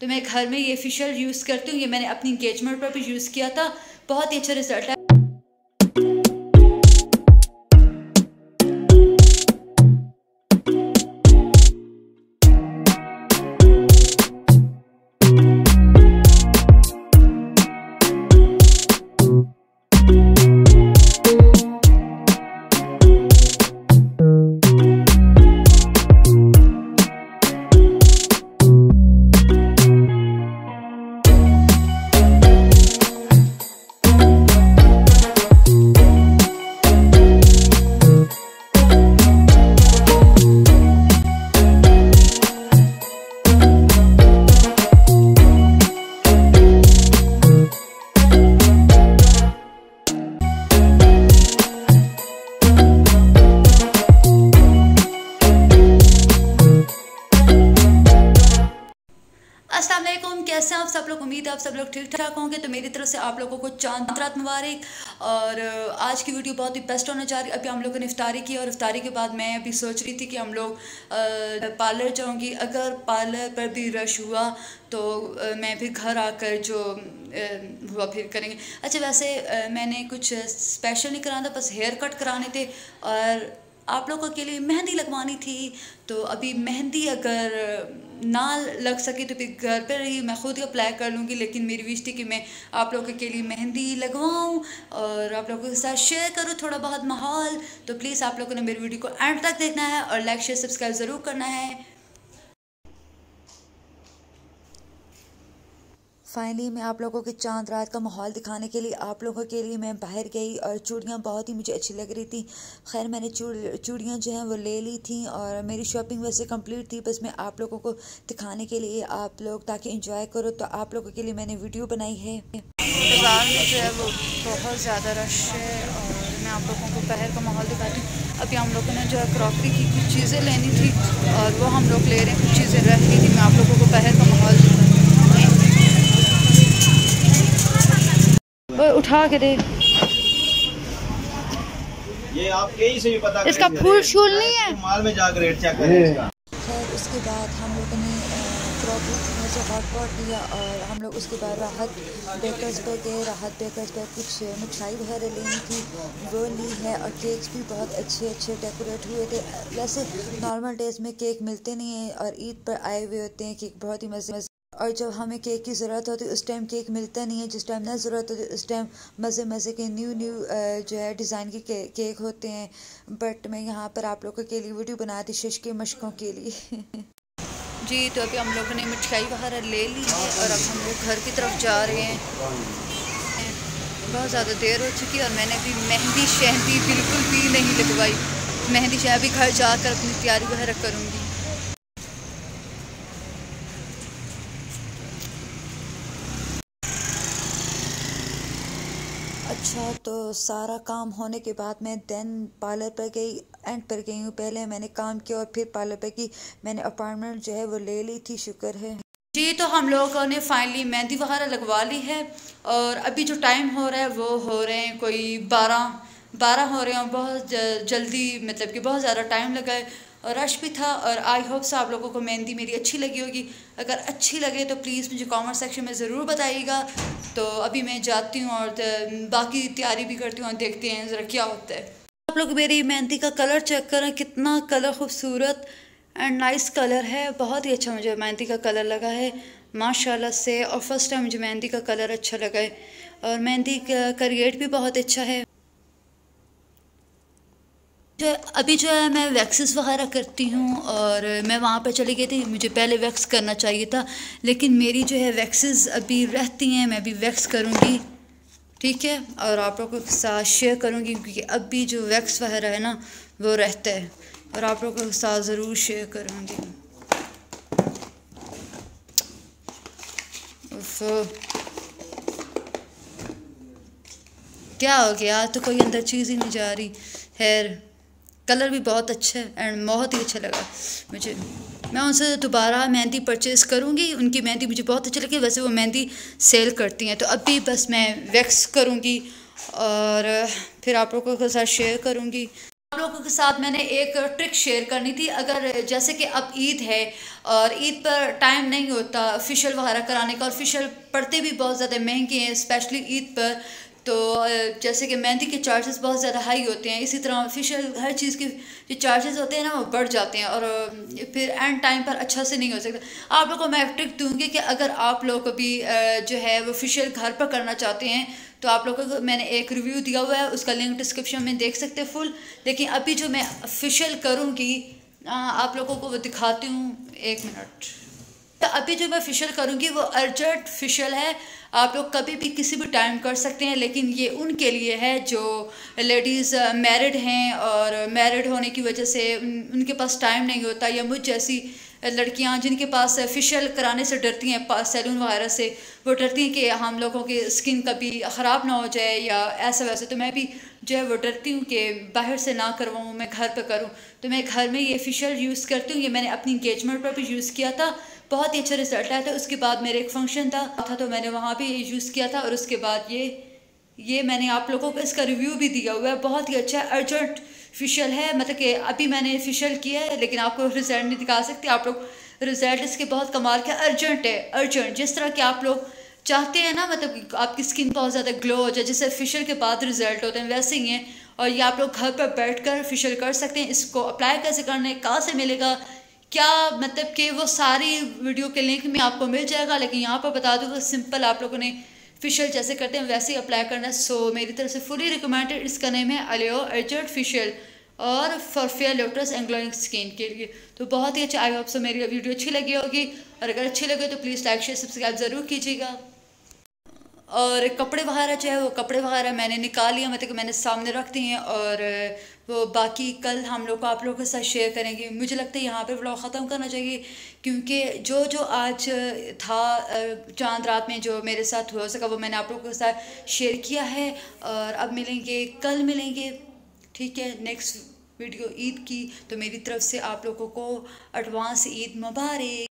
तो मैं घर में ये फेशियल यूज़ करती हूँ। ये मैंने अपनी इंगेजमेंट पर भी यूज़ किया था, बहुत ही अच्छा रिजल्ट है। अस्सलाम वालेकुम, कैसे हैं आप सब लोग? उम्मीद है आप सब लोग ठीक ठाक होंगे। तो मेरी तरफ से आप लोगों को चांद रात मुबारक। और आज की वीडियो बहुत ही बेस्ट होने जा रही है। अभी हम लोगों ने इफ्तारी की और इफ्तारी के बाद मैं अभी सोच रही थी कि हम लोग पार्लर जाऊंगी। अगर पार्लर पर भी रश हुआ तो मैं फिर घर आकर जो हुआ फिर करेंगे। अच्छा, वैसे मैंने कुछ स्पेशल नहीं कराना था, बस हेयर कट कराने थे और आप लोगों के लिए मेहंदी लगवानी थी। तो अभी मेहंदी अगर ना लग सके तो फिर घर पर ही मैं खुद ही अप्लाई कर लूँगी, लेकिन मेरी विश थी कि मैं आप लोगों के लिए मेहंदी लगवाऊँ और आप लोगों के साथ शेयर करूँ थोड़ा बहुत माहौल। तो प्लीज़ आप लोगों ने मेरी वीडियो को एंड तक देखना है और लाइक शेयर सब्सक्राइब ज़रूर करना है। फाइनली मैं आप लोगों के चांद रात का माहौल दिखाने के लिए आप लोगों के लिए मैं बाहर गई और चूड़ियाँ बहुत ही मुझे अच्छी लग रही थी। खैर मैंने चूड़ियाँ जो हैं वो ले ली थी और मेरी शॉपिंग वैसे कंप्लीट थी। बस मैं आप लोगों को दिखाने के लिए, आप लोग ताकि एंजॉय करो, तो आप लोगों के लिए मैंने वीडियो बनाई है। बाज़ार में जो है वो बहुत ज़्यादा रश है और मैं आप लोगों को बाहर का माहौल दिखाती हूँ। अभी हम लोगों ने जो है क्रॉकरी की कुछ चीज़ें लेनी थी और वो हम लोग ले रहे हैं, कुछ चीज़ें रह गई थी। मैं आप लोगों को बाहर का माहौल दिखाती हूँ। उठा के दे, ये आप कहीं से भी पता इसका फूल शूल नहीं है, माल में जाकर रेट चेक करें इसका। खैर उसके बाद हम लोगों ने क्रॉकरी में से हॉट पॉट लिया और हम लोग उसके बाद राहत बेकर्स पर गए। राहत बेकर्स पर कुछ मिठाई वगैरह लेनी थी, वो ली है। और केक्स भी बहुत अच्छे अच्छे डेकोरेट हुए थे। वैसे नॉर्मल डेज में केक मिलते नहीं हैं और ईद पर आए हुए होते हैं केक बहुत ही मज़े। और जब हमें केक की ज़रूरत होती है उस टाइम केक मिलता नहीं है, जिस टाइम ना ज़रूरत होती है उस टाइम मज़े मज़े के न्यू जो है डिज़ाइन के केक होते हैं। बट मैं यहाँ पर आप लोगों के लिए वीडियो बना दी शिश के मशकों के लिए। जी, तो अभी हम लोगों ने मिठाई वगैरह ले ली है और अब हम लोग घर की तरफ जा रहे हैं। बहुत ज़्यादा देर हो चुकी है और मैंने अभी मेहंदी शहंदी बिल्कुल भी नहीं लगवाई। मेहंदी शहंदी अभी घर जाकर अपनी तैयारी वगैरह करूँगी। अच्छा, तो सारा काम होने के बाद मैं देन पार्लर पर गई, एंड पर गई हूँ। पहले मैंने काम किया और फिर पार्लर पर की। मैंने अपॉइंटमेंट जो है वो ले ली थी, शुक्र है जी। तो हम लोगों ने फाइनली मेहंदी वगैरह लगवा ली है और अभी जो टाइम हो रहा है वो हो रहे हैं कोई 12 हो रहे हैं। बहुत जल्दी, मतलब कि बहुत ज़्यादा टाइम लगा है और रश भी था। और आई होप से आप लोगों को मेहंदी मेरी अच्छी लगी होगी। अगर अच्छी लगे तो प्लीज़ मुझे कमेंट सेक्शन में ज़रूर बताइएगा। तो अभी मैं जाती हूँ और बाकी तैयारी भी करती हूँ और देखते हैं ज़रा क्या होता है। आप लोग मेरी मेहंदी का कलर चेक करें, कितना कलर खूबसूरत एंड नाइस कलर है। बहुत ही अच्छा मुझे मेहंदी का कलर लगा है माशाल्लाह से। और फर्स्ट टाइम मुझे मेहंदी का कलर अच्छा लगा है और मेहंदी का रेट भी बहुत अच्छा है। अभी जो है मैं वैक्सेस वगैरह करती हूँ और मैं वहाँ पर चली गई थी। मुझे पहले वैक्स करना चाहिए था, लेकिन मेरी जो है वैक्सेस अभी रहती हैं। मैं अभी वैक्स करूँगी, ठीक है, और आप लोगों के साथ शेयर करूँगी क्योंकि अभी जो वैक्स वगैरह है ना वो रहता है और आप लोगों के साथ ज़रूर शेयर करूँगी। क्या हो गया, तो कोई अंदर चीज़ ही नहीं जा रही। खैर कलर भी बहुत अच्छा है एंड बहुत ही अच्छा लगा मुझे। मैं उनसे दोबारा मेहंदी परचेज़ करूँगी, उनकी मेहंदी मुझे बहुत अच्छी लगी। वैसे वो मेहंदी सेल करती हैं। तो अभी बस मैं वैक्स करूँगी और फिर आप लोगों के साथ शेयर करूँगी। आप लोगों के साथ मैंने एक ट्रिक शेयर करनी थी। अगर जैसे कि अब ईद है और ईद पर टाइम नहीं होता फेशियल वगैरह कराने का, और फेशियल पड़ते भी बहुत ज़्यादा महंगे हैं स्पेशली ईद पर, तो जैसे कि मेहंदी के चार्जेस बहुत ज़्यादा हाई होते हैं, इसी तरह फेशियल हर चीज़ के जो चार्जेस होते हैं ना वो बढ़ जाते हैं, और फिर एंड टाइम पर अच्छा से नहीं हो सकता। आप लोगों को मैं ट्रिक दूंगी कि अगर आप लोग भी जो है वो फेशियल घर पर करना चाहते हैं तो आप लोगों को मैंने एक रिव्यू दिया हुआ है, उसका लिंक डिस्क्रिप्शन में देख सकते हैं फुल। लेकिन अभी जो मैं फेशियल करूँगी आप लोगों को वो दिखाती हूँ, एक मिनट। तो अभी जो मैं फेशियल करूँगी वो अर्जेंट फेशियल है, आप लोग कभी भी किसी भी टाइम कर सकते हैं, लेकिन ये उनके लिए है जो लेडीज़ मैरिड हैं और मैरिड होने की वजह से उनके पास टाइम नहीं होता, या मुझ जैसी लड़कियां जिनके पास फेशियल कराने से डरती हैं, सैलून वगैरह से वो डरती हैं कि हम लोगों की स्किन कभी ख़राब ना हो जाए या ऐसा वैसा, तो मैं भी जो है वो डरती हूँ कि बाहर से ना करवाऊँ, मैं घर पे करूँ, तो मैं घर में ये फेशियल यूज़ करती हूँ। ये मैंने अपनी इंगेजमेंट पर भी यूज़ किया था, बहुत ही अच्छा रिजल्ट आया था। उसके बाद मेरे एक फंक्शन था तो मैंने वहाँ भी यूज़ किया था, और उसके बाद ये मैंने आप लोगों को इसका रिव्यू भी दिया हुआ है, बहुत ही अच्छा अर्जेंट फेशियल है। मतलब कि अभी मैंने फेशियल किया है लेकिन आपको रिजल्ट नहीं दिखा सकती, आप लोग रिजल्ट इसके बहुत कमाल के अर्जेंट है, अर्जेंट जिस तरह के आप लोग चाहते हैं ना, मतलब आपकी स्किन बहुत ज़्यादा ग्लो हो जाए जैसे फेशियल के बाद रिजल्ट होते हैं वैसे ही हैं। और ये आप लोग घर पर बैठकर फेशियल कर सकते हैं। इसको अप्लाई कैसे करना है, कहाँ से मिलेगा, क्या मतलब कि वो सारी वीडियो के लिंक में आपको मिल जाएगा, लेकिन यहाँ पर बता दूँगा सिंपल आप लोगों ने फेशियल जैसे करते हैं वैसे ही अप्लाई करना है। सो मेरी तरफ से फुली रिकमेंडेड। इसका नेम है अलियो अर्जेंट फेशियल और for fair lotus and glowing skin के लिए। तो बहुत ही अच्छा, आई होप सो मेरी वीडियो अच्छी लगी होगी, और अगर अच्छी लगे तो प्लीज़ लाइक शेयर सब्सक्राइब ज़रूर कीजिएगा। और कपड़े वगैरह जो है वो कपड़े वगैरह मैंने निकाल लिया, मतलब कि मैंने सामने रख दिए हैं, और वो बाकी कल हम लोग को आप लोगों के साथ शेयर करेंगे। मुझे लगता है यहाँ पे व्लॉग ख़त्म करना चाहिए, क्योंकि जो आज था चांद रात में जो मेरे साथ हो सका वो मैंने आप लोगों के साथ शेयर किया है। और अब मिलेंगे, कल मिलेंगे, ठीक है, नेक्स्ट वीडियो ईद की। तो मेरी तरफ से आप लोगों को एडवांस ईद मुबारक।